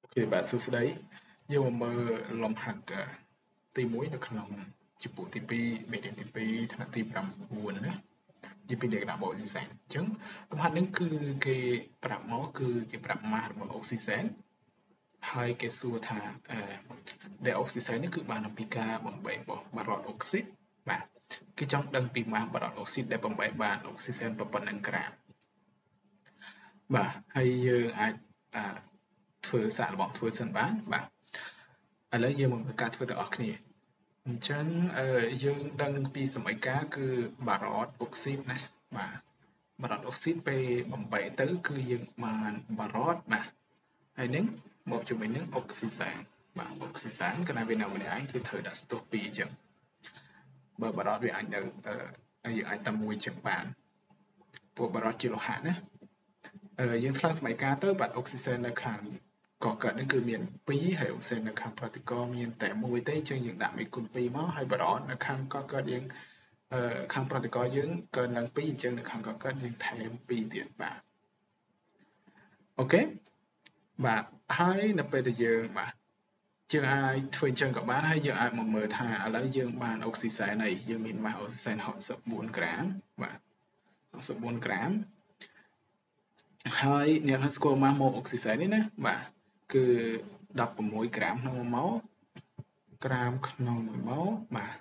Thì bạnសួស្តីយើងមកមើលលំហាត់ទី1នៅក្នុងជំពូកទី2មេរៀនទី2ថ្នាក់ទី9ណានិយាយពី diagram of oxygen អញ្ចឹងលំហាត់នេះគឺគេប្រាប់មកគឺគេប្រាប់ mass របស់ oxygen ហើយគេសួរថាដែល oxygen នេះគឺបានអំពីការបំបែករបស់បារតអុកស៊ីតបាទគេចង់ដឹងពី mass បារតអុកស៊ីតដែលបំបែកបាន oxygen ប៉ុណ្ណឹងក្រាមបាទហើយយើងអាចធ្វើសាកល្បងធ្វើសិនបានបាទឥឡូវយើងមកមើលការធ្វើទាំងអស់គ្នាអញ្ចឹងយើងដឹងពីសមីការគឺបារតអុកស៊ីតណាបាទបារតអុកស៊ីតពេលបំបែកទៅគឺយើងបានបារតបាទហើយនឹងមកជាមួយនឹងអុកស៊ីសែនបាទអុកស៊ីសែនកាលណាវានៅម្នាក់ឯងគឺត្រូវដាក់ស្ទោះ2អញ្ចឹងបើបារតវាអាចនៅយើងអាចតែមួយចឹងបានព្រោះបារតជាលោហៈណាយើងថ្លើមសមីការទៅបាទអុកស៊ីសែននៅខាងកកើតនេះគឺមាន2ហើយអុកស៊ីសែននៅខាងប្រតិកមានតែ1ទេអញ្ចឹងយើងដាក់1គុណ2មកហើយបារតនៅខាងកកើតយើងខាងប្រតិកយើងកើនឡើង2អញ្ចឹងនៅខាងកកើតយើងថែម2ទៀតបាទអូខេបាទហើយនៅពេលដែលយើងបាទយើងអាចធ្វើអញ្ចឹងក៏បានហើយយើងអាចមកមើលថាឥឡូវយើងបានអុកស៊ីសែនហើយយើងមានម៉ាស់អុកស៊ីសែន64ក្រាមបាទ64ក្រាមហើយអ្នកស្គាល់ម៉ាស់ម៉ូអុកស៊ីសែននេះណាបាទគឺ16ក្រាមក្នុង1ម៉ូលក្រាមក្នុង1ម៉ូលបាទ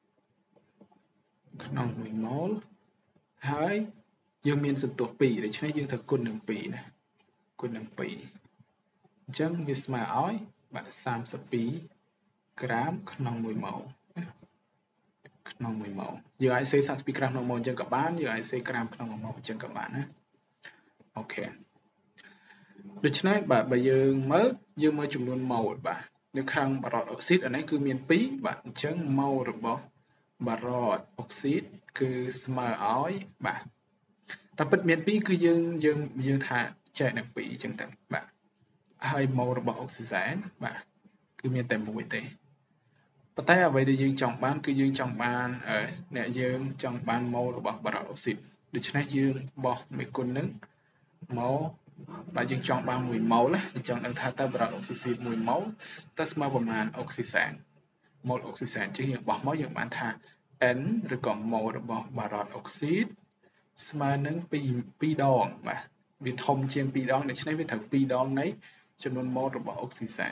ក្នុង1ម៉ូលហើយយើងមានសន្ទុះ2ដូច្នេះយើងត្រូវគុណនឹង2ណាគុណនឹង2អញ្ចឹងវាស្មើឲ្យបាទ32ក្រាមក្នុង1ម៉ូលក្នុង1ម៉ូលយើងអាចសេ32ក្រាមក្នុង1ម៉ូលអញ្ចឹងក៏បានយើងអាចសេក្រាមក្នុង1ម៉ូលអញ្ចឹងក៏បានណាអូខេដូច្នេះបាទបើយើងមើលចំនួនម៉ូលបាទនៅខាងបារតអុកស៊ីតអានេះគឺមាន2បាទអញ្ចឹងម៉ូលរបស់បារតអុកស៊ីតគឺស្មើឲ្យបាទតែពិតមាន2គឺយើងថាចែកនឹង2អញ្ចឹងទៅបាទហើយម៉ូលរបស់អុកស៊ីសែនបាទគឺមានតែ1ទេប៉ុន្តែអ្វីដែលយើងចង់បានគឺយើងចង់បានអ្នកយើងចង់បានម៉ូលរបស់បារតអុកស៊ីតដូច្នេះយើងបោះ1គុណនឹងម៉ូលបាទយើងចង់បាន1ម៉ូលណាយើងចង់ដឹងថាតើបារតអុកស៊ីស1ម៉ូលតើស្មើប្រមាណអុកស៊ីសែនម៉ូលអុកស៊ីសែនជាងយើងបោះមកយើងបានថា n ឬក៏ម៉ូលរបស់បារតអុកស៊ីតស្មើនឹង2ដងបាទវាធំជាង2ដងដូច្នេះវាត្រូវ2ដងនៃចំនួនម៉ូលរបស់អុកស៊ីសែន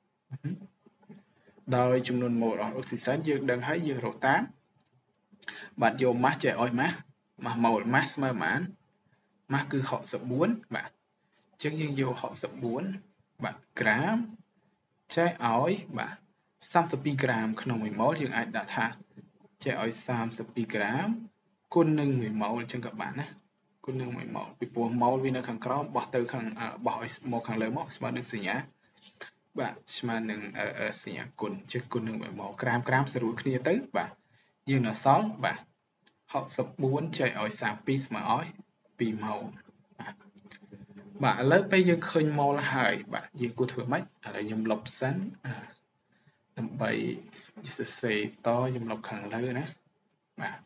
ដោយចំនួនម៉ូលរបស់អុកស៊ីសែនយើងដឹងហើយយើងរកតាមបាទយកម៉ាស់ចែកឲ្យម៉ាស់ម៉ោលម៉ាស់ស្មើប៉ុន្មានម៉ាស់គឺ64បាទអញ្ចឹងយើងយក64បាទក្រាមចែកឲ្យបាទ32ក្រាមក្នុង1ម៉ូលយើងអាចដាក់ថាចែកឲ្យ32ក្រាមគុណនឹង1ម៉ូលអញ្ចឹងក៏បានណាគុណនឹង1ម៉ូលពីព្រោះម៉ូលវានៅខាងក្រោមបោះទៅខាងបោះឲ្យមកខាងលើមកស្មើនឹងសញ្ញាបាទស្មើនឹងសញ្ញាគុណជាគុណនឹង1ម៉ូលក្រាមស្រួលគ្នាទៅបាទយើងនៅសល់បាទ64ចែកឲ្យ32ស្មើឲ្យ2ម៉ូលបាទឥឡូវពេលយើងឃើញម៉ូលហើយបាទយើងគួរធ្វើម៉េចឥឡូវខ្ញុំលុបសិនដើម្បីសរសេរតខ្ញុំលុបខាងលើណាបាទ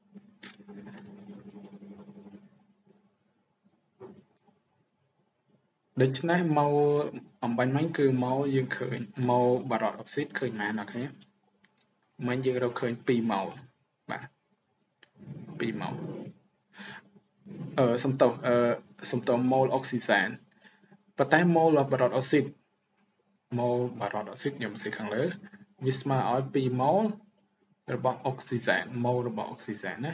ដូច្នេះម៉ូលអំបញ្ញមិញគឺម៉ូលយើងឃើញម៉ូលបារតអុកស៊ីតឃើញប៉ុន្មានអ្នកគ្នាមិញយើងរកឃើញ2ម៉ូលបាទ2ម៉ូលសំទោសម៉ូលអុកស៊ីសែនប៉ុន្តែម៉ូលរបស់បារតអុកស៊ីតម៉ូលបារតអុកស៊ីតខ្ញុំសេខាងលើវាស្មើឲ្យ2ម៉ូលរបស់អុកស៊ីសែនម៉ូលរបស់អុកស៊ីសែនណា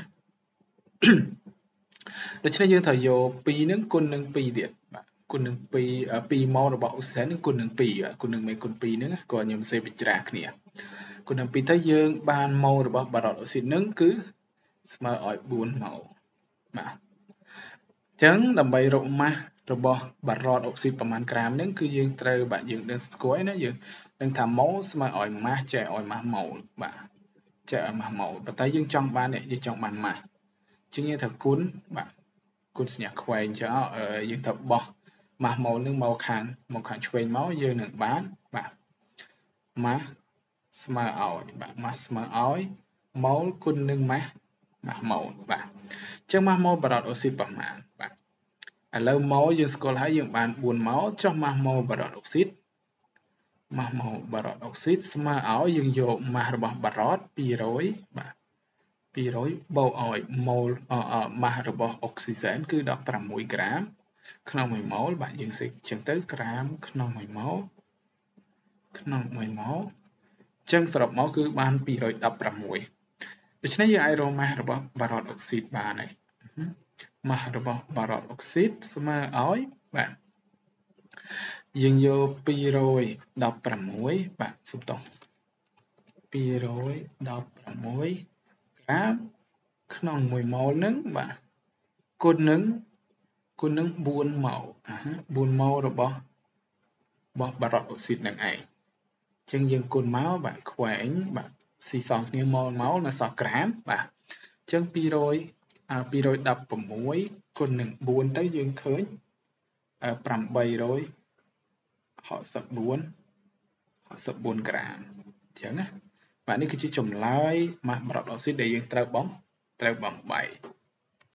ដូច្នេះយើងត្រូវយក2នឹងគុណនឹង2ទៀតបាទគុណនឹង2ម៉ូលរបស់អុកស៊ីសែននឹងគុណនឹង2គុណនឹងមេគុណ2ហ្នឹងក៏ខ្ញុំសេបញ្ច្រាស់គ្នាគុណនឹង2ទៅយើងបានម៉ូលរបស់បារតអុកស៊ីតនឹងគឺស្មើឲ្យ4ម៉ូលបាទអញ្ចឹងដើម្បីរកម៉ាស់របស់បារតអុកស៊ីតប្រមាណក្រាមហ្នឹងគឺយើងត្រូវបាទយើងដឹងស្គាល់ណាយើងដឹងថាម៉ូលស្មើឲ្យម៉ាស់ចែកឲ្យម៉ាស់ម៉ូលបាទចែកឲ្យម៉ាស់ម៉ូលប៉ុន្តែយើងចង់បានយើងចង់បានម៉ាស់អញ្ចឹងយើងត្រូវគុណបាទគុណសញ្ញាខ្វែងអញ្ចឹងយើងត្រូវបោះម៉ាស់ម៉ូលនឹងមកខាងឆ្វេងមកយើងនឹងបានបាទម៉ាស់ស្មើឲ្យបាទម៉ាស់ស្មើឲ្យម៉ូលគុណនឹងម៉ាស់ម៉ូលបាទអញ្ចឹងម៉ាស់ម៉ូលបារតអុកស៊ីតប្រមាណបាទឥឡូវម៉ូលយើងស្គាល់ហើយយើងបាន4ម៉ូលចុះម៉ាស់ម៉ូលបារតអុកស៊ីតម៉ាស់ម៉ូបារ៉តអុកស៊ីតស្មើឲ្យយើងយកម៉ាស់របស់បារ៉ត200បាទ200បូកឲ្យម៉ូលម៉ាស់របស់អុកស៊ីសែនគឺ16ក្រាមក្នុង1ម៉ូលបាទយើងសេកចឹងទៅក្រាមក្នុង1ម៉ូលចឹងសរុបមកគឺបាន216ដូច្នេះយើងអាចរកម៉ាស់របស់បារ៉តអុកស៊ីតបានហើយម៉ាស់របស់បារ៉តអុកស៊ីតស្មើឲ្យបាទយើងយក216បាទសុំទោស216ក្រាមក្នុង1ម៉ូលហ្នឹងបាទគុណនឹង4ម៉ូល4ម៉ូលរបស់បារ៉តអុកស៊ីតនឹងឯងចឹងយើងគុណមកបាទខ្វែងបាទស៊ីសងគ្នាម៉ូលនៅសល់ក្រាមបាទចឹង216គុណនឹង4ទៅយើងឃើញ864ក្រាមអញ្ចឹងណាបាទនេះគឺជាចម្លើយម៉ាស់បារ៉តអុកស៊ីតដែលយើងត្រូវបំបែក